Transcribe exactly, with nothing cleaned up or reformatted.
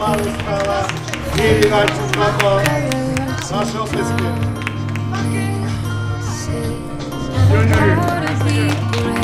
malu stala i račun kako naše opeske. I wanna be great.